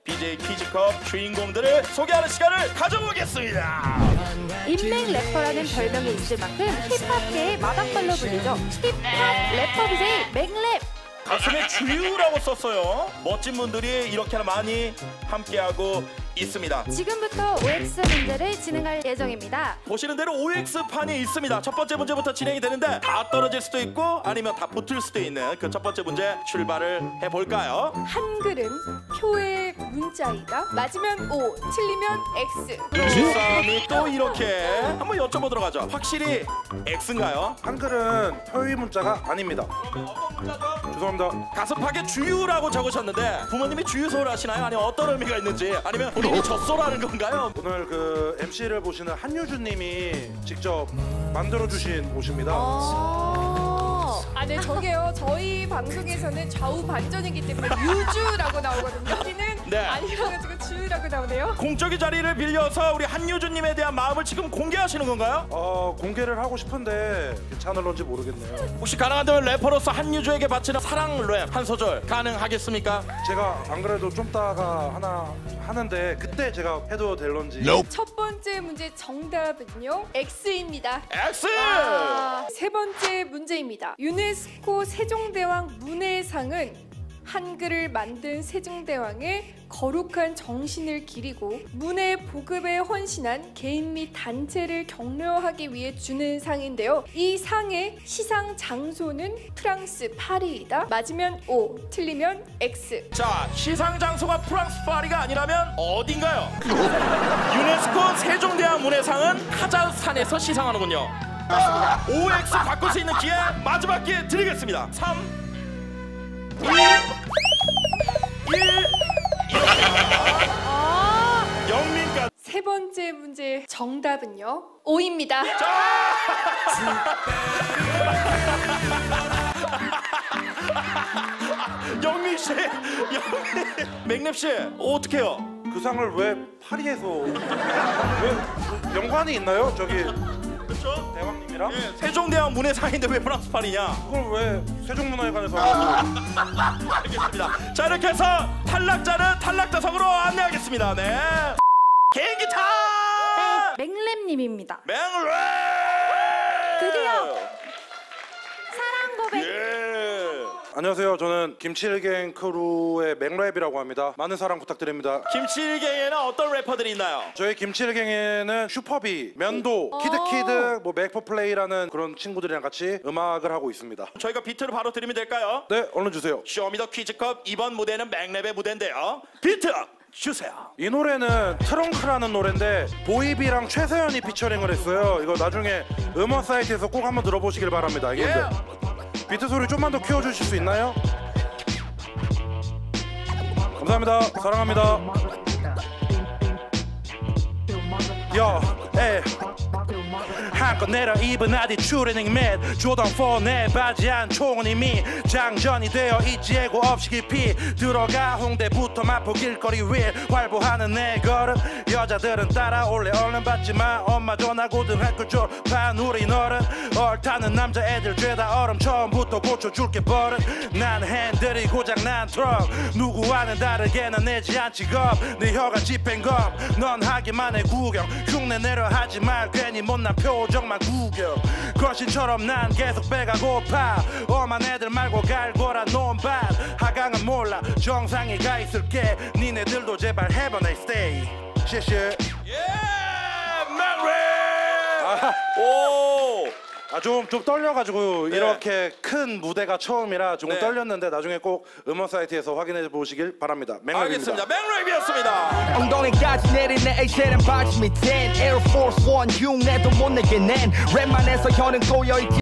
BJ 퀴즈컵 주인공들을 소개하는 시간을 가져보겠습니다. 인맥 래퍼라는 별명이 있을 만큼 힙합계의 마당발로 불리죠. 힙합 래퍼 BJ 맥랩. 가슴에 주유라고 썼어요. 멋진 분들이 이렇게나 많이 함께하고 있습니다. 지금부터 OX 문제를 진행할 예정입니다. 보시는 대로 OX판이 있습니다. 첫 번째 문제부터 진행이 되는데 다 떨어질 수도 있고 아니면 다 붙을 수도 있는 그 첫 번째 문제 출발을 해볼까요? 한글은 표의 문자이다. 맞으면 O, 틀리면 X. 싸움이 또 이렇게 한번 여쭤보도록 하죠. 확실히 X인가요? 한글은 표의 문자가 아닙니다. 그러면 어떤 문자죠? 죄송합니다. 가슴팍에 주유라고 적으셨는데 부모님이 주유소를 하시나요? 아니면 어떤 의미가 있는지 아니면 본인이 젖소라는 건가요? 오늘 그 MC를 보시는 한유주님이 직접 만들어주신 옷입니다. 네, 저게요. 저희 방송에서는 좌우 반전이기 때문에 유주라고 나오거든요. 여기는 네. 아니어가지고 주라고 나오네요. 공적인 자리를 빌려서 우리 한유주님에 대한 마음을 지금 공개하시는 건가요? 공개를 하고 싶은데 괜찮을런지 모르겠네요. 혹시 가능하다면 래퍼로서 한유주에게 바치는 사랑 랩 한 소절 가능하겠습니까? 제가 안 그래도 좀 따가 하나 하는데 그때 제가 해도 될런지. 첫 번째 문제 정답은요. X입니다. X! 세 번째 문제입니다. 유네스코 세종대왕 문해상은 한글을 만든 세종대왕의 거룩한 정신을 기리고 문해 보급에 헌신한 개인 및 단체를 격려하기 위해 주는 상인데요. 이 상의 시상 장소는 프랑스 파리이다. 맞으면 O, 틀리면 X. 자, 시상 장소가 프랑스 파리가 아니라면 어딘가요? 유네스코 세종대왕 문해상은 카자흐스탄에서 시상하는군요. 맞습니다. OX 바꿀 수 있는 기회 마지막 기회 드리겠습니다. 3 1 영민까지. 세 번째 문제 정답은요. O입니다. 영민 씨, 맥랩 씨, 어떡해요? 그 상을 왜 파리에서 왜 연관이 있나요? 저기 그렇죠? 대왕님이랑? 예, 세종대왕 문해상인데 왜 프랑스 파리냐? 그걸 왜 세종문화회관에서 하고? 알겠습니다. 자, 이렇게 해서 탈락자는 탈락자석으로 안내하겠습니다. 네. 개인기 타! 맥랩님입니다. 맥랩! 드디어 사랑 고백. 예. 안녕하세요. 저는 김치일갱 크루의 맥랩이라고 합니다. 많은 사랑 부탁드립니다. 김치일갱에는 어떤 래퍼들이 있나요? 저희 김치일갱에는 슈퍼비, 면도, 키드키드, 뭐 맥퍼플레이라는 그런 친구들이랑 같이 음악을 하고 있습니다. 저희가 비트를 바로 드리면 될까요? 네, 얼른 주세요. 쇼미더 퀴즈컵 이번 무대는 맥랩의 무대인데요. 비트 주세요. 이 노래는 트렁크라는 노래인데 보이비랑 최세연이 피처링을 했어요. 이거 나중에 음원 사이트에서 꼭 한번 들어보시길 바랍니다. 이게 비트 소리 좀만 더 키워주실 수 있나요? 감사합니다. 사랑합니다. 야, 에이. 한껏 내려 입은 아디 추리닝 맷 조던 4 내 바지 안 총은 이미 장전이 되어 있지 예고 없이 깊이 들어가 홍대부터 마포 길거리 위 활보하는 내 걸음 여자들은 따라올래 얼른 받지마 엄마 전화 고등학교 졸업한 우리 너른 얼타는 남자애들 죄다 얼음 처음부터 고쳐줄게 버릇 난 핸들이 고장난 트럭 누구와는 다르게 난 내지 않지 겁네 혀가 집행검 넌 하기만 해 구경 흉내 내려 하지 말 괜히 못난 표정만 구겨 거신처럼 난 계속 배가 고파 엄한 애들 말고 갈고라 논밭 하강은 몰라 정상에 가 있을게 니네들도 제발 have a nice day 시시 맥랩! 오! 좀 떨려가지고 네. 이렇게 큰 무대가 처음이라 조금 네. 떨렸는데 나중에 꼭 음원 사이트에서 확인해 보시길 바랍니다. 맥랩입니다. 알겠습니다. 맥랩이었습니다. 엉덩이까지 내린 내 A체는 바지 밑엔 Air Force One 흉내도 못 내게 낸 랩만해서 혀는 꼬여있지